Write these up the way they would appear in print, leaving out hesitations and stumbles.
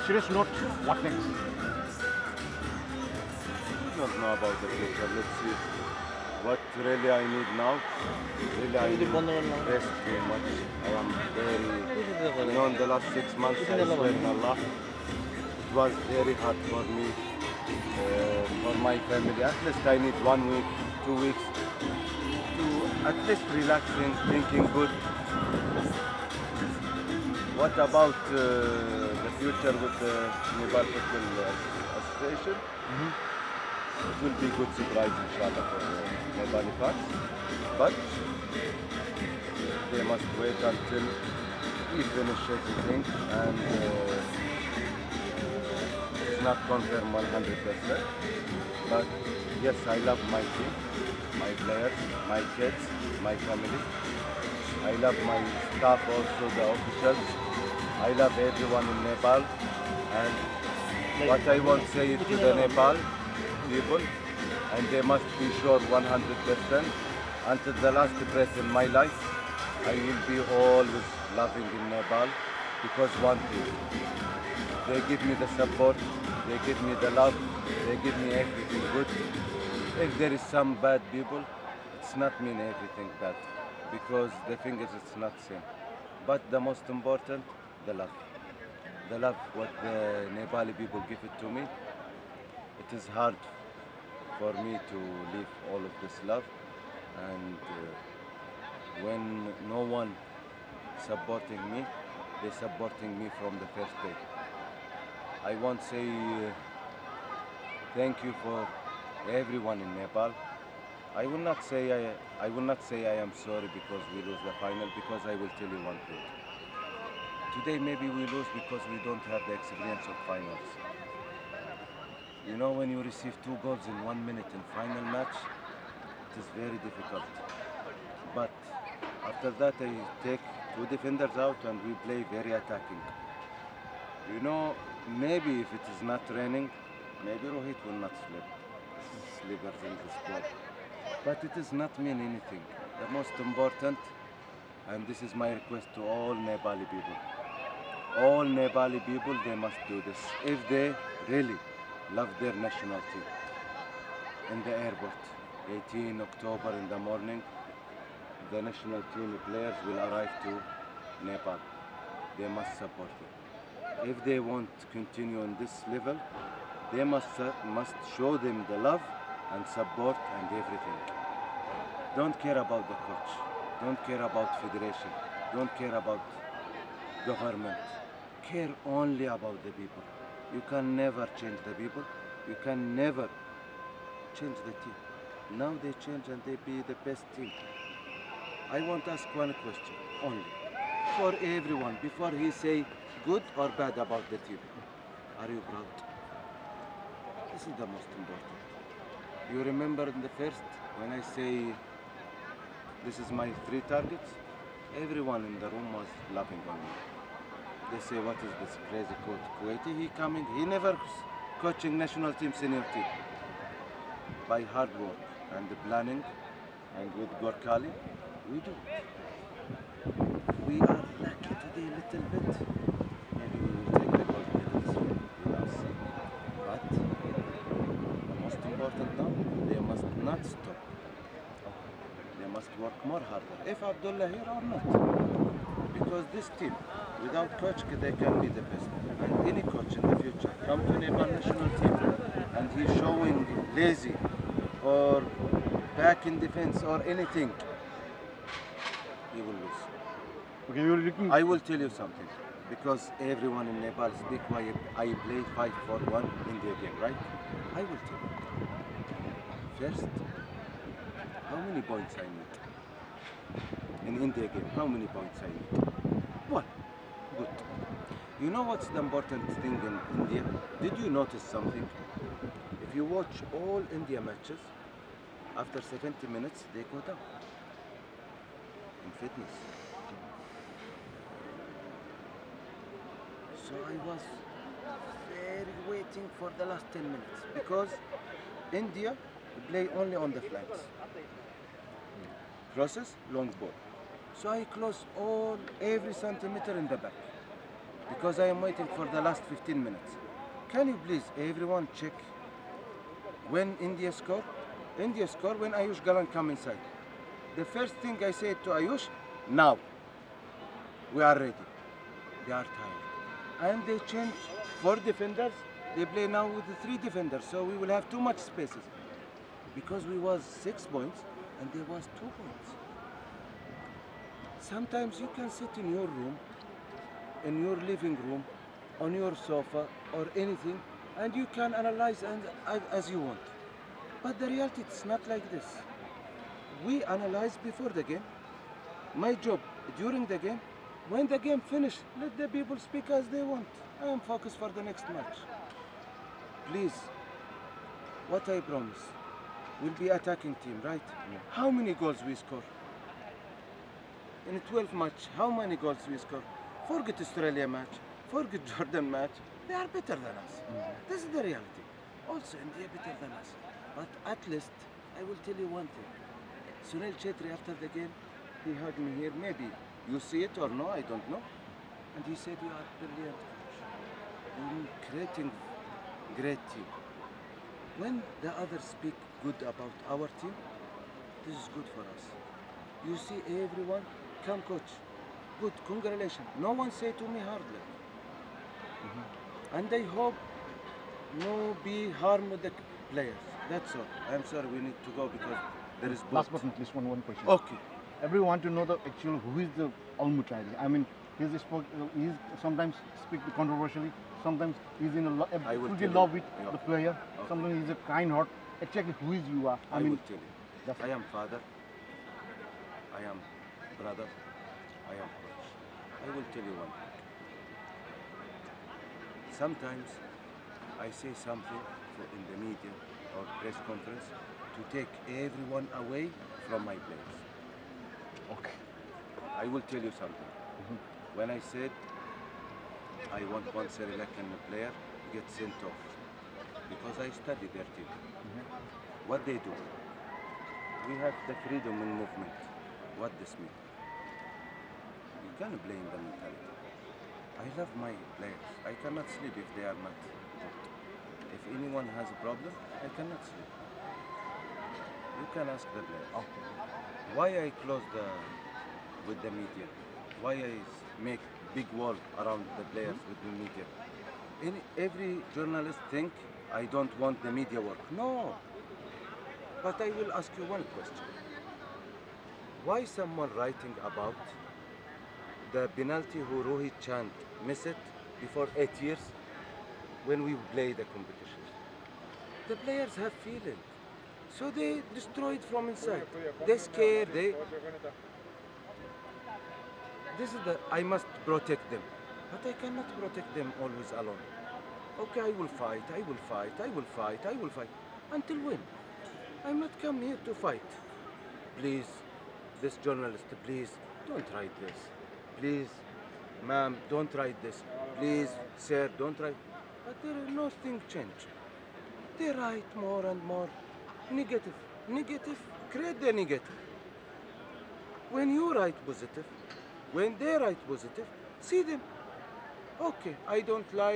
serious note, what next? Don't know about the future. Let's see. What really I need now, really I need rest too much. I am very, in the last 6 months I swear in Allah, it was very hard for me, for my family. At least I need 1 week, 2 weeks to at least relaxing, thinking good. What about the future with the Nepal Football Association? It will be good surprise inshallah for Nepali fans, but they must wait until we finish everything and it's not confirmed 100%. But yes, I love my team, my players, my kids, my family. I love my staff also, the officials. I love everyone in Nepal, and what I want to say to the Nepal people, and they must be sure 100% until the last breath in my life, I will be always loving in Nepal, because one thing, they give me the support, they give me the love, they give me everything good. If there is some bad people, it's not mean everything bad, because the thing is it's not same. But the most important, the love. The love what the Nepali people give it to me. It is hard for me to live all of this love, and when no one supporting me, they supporting me from the first day. I want to say thank you for everyone in Nepal. I will not say I am sorry because we lose the final, because I will tell you one thing. Today maybe we lose because we don't have the experience of finals. You know, when you receive 2 goals in 1 minute in final match, it is very difficult. But after that I take 2 defenders out and we play very attacking. You know, maybe if it is not raining, maybe Rohit will not sleep in this ball. But it does not mean anything. The most important, and this is my request to all Nepali people. All Nepali people, they must do this. If they really love their national team. In the airport, 18 October in the morning, the national team players will arrive to Nepal. They must support it. If they want to continue on this level, they must show them the love and support and everything. Don't care about the coach. Don't care about federation. Don't care about government. Care only about the people. You can never change the people. You can never change the team. Now they change and they be the best team. I want to ask one question only. For everyone, before he say good or bad about the team. Are you proud? This is the most important. You remember in the first, when I say this is my 3 targets, everyone in the room was laughing on me. They say, what is this crazy coach Kuwaiti? He coming, he never coaching national team, senior team. By hard work and the planning and with Gorkali, we do. We are lucky today a little bit. Maybe we will take the gold medals with us. But the most important now, they must not stop. They must work more harder. If Abdullah here or not. Because this team, without coach, they can be the best. And any coach in the future come to Nepal national team and he's showing lazy or back in defense or anything, he will lose. Okay, you're looking. I will tell you something, because everyone in Nepal speak why I play 5-4-1 India game, right? I will tell you. First, how many points I need? In India game, how many points I need? 1. Good. You know what's the important thing in India? Did you notice something? If you watch all India matches, after 70 minutes, they go down in fitness. So I was very waiting for the last 10 minutes, because India play only on the flanks. Crosses, long ball. So I close every centimeter in the back. because I am waiting for the last 15 minutes. Can you please, everyone, check when India score? India score when Ayush Galan come inside. The first thing I said to Ayush, now we are ready. They are tired. And they change 4 defenders. They play now with the 3 defenders, so we will have too much spaces. Because we was 6 points and there was 2 points. Sometimes you can sit in your room, in your living room, on your sofa or anything, and you can analyze as you want. But the reality is not like this. We analyze before the game. My job during the game. When the game finished, let the people speak as they want. I am focused for the next match. Please, what I promise, we'll be attacking team, right? Yeah. How many goals we score? In a 12 match, how many goals we score? Forget Australia match, forget Jordan match. They are better than us. This is the reality. Also, India better than us. But at least, I will tell you one thing. Sunil Chetri, after the game, he heard me here. Maybe you see it or no, I don't know. And he said, you are brilliant coach. You're creating great team. When the others speak good about our team, this is good for us. You see everyone, come coach. Good, congratulations. No one say to me hard luck. And I hope no be harm with the players. That's all. I'm sorry, we need to go because there is Last boat. but not least, one question. Okay. Everyone want to know the actual who is the Al-Mutairi. I mean, he's sometimes speak controversially. Sometimes he's in I will fully tell love you. with Yeah. the player. Okay. Sometimes he's a kind heart. Exactly who is you are. I mean, will tell you. that's I am father. I am brother. I am coach. I will tell you one thing. Sometimes I say something in the media or press conference to take everyone away from my players. okay. I will tell you something. When I said I want one Sri Lankan player get sent off because I studied their team. What they do? We have the freedom in movement. What this means? You can't blame the mentality. I love my players. I cannot sleep if they are not good. If anyone has a problem, I cannot sleep. You can ask the players. Why I close with the media? Why I make big wall around the players with the media? Every journalist think I don't want the media work. No. But I will ask you one question. Why someone writing about the penalty who Rohit Chand missed it before 8 years when we play the competition? The players have feeling. So they destroy it from inside. They scared. This is I must protect them. But I cannot protect them always alone. Okay, I will fight, I will fight, I will fight, I will fight. Until when? I'm not come here to fight. Please, this journalist, please, don't write this. Please, ma'am, don't write this. Please, sir, don't write. But there is nothing change. They write more and more. Negative. Negative, create the negative. When you write positive, when they write positive, see them. Okay, I don't like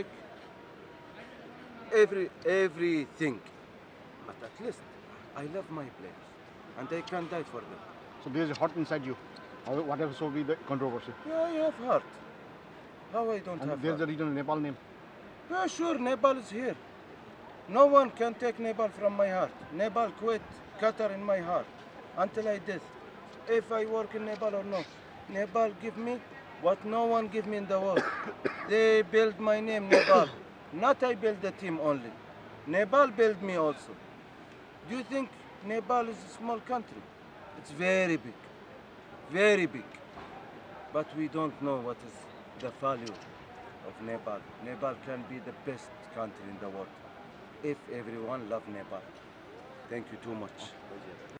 everything, but at least I love my players and I can die for them. So there's a heart inside you. Whatever so be the controversy. Yeah, I have heart. How I don't And have there's heart? a regional Nepal name. Yeah, sure, Nepal is here. No one can take Nepal from my heart. Nepal quit Qatar in my heart until I death. If I work in Nepal or not. Nepal give me what no one give me in the world. They build my name, Nepal. Not I build the team only. Nepal build me also. Do you think Nepal is a small country? It's very big. Very big. But we don't know what is the value of Nepal. Nepal can be the best country in the world if everyone love Nepal. Thank you too much.